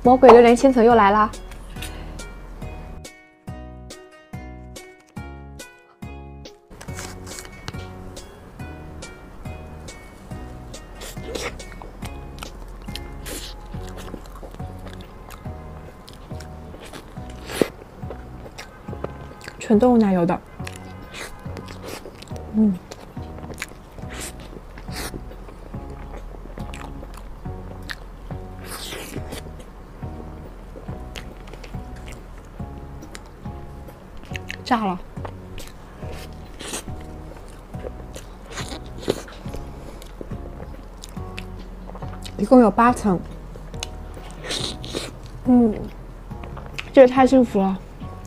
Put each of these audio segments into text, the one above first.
魔鬼榴莲千层又来啦！纯动物奶油的，炸了！一共有8层，这也太幸福了。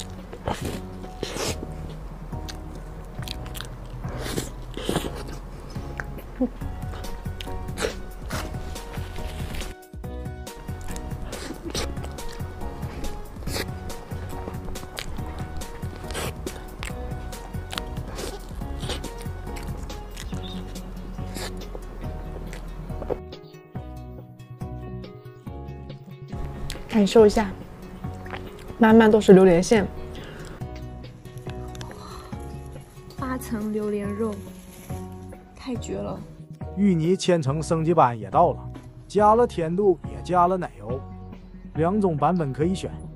感受一下，满满都是榴莲馅，8层榴莲肉，太绝了！ 芋泥千层升级版也到了，加了甜度，也加了奶油，2种版本可以选。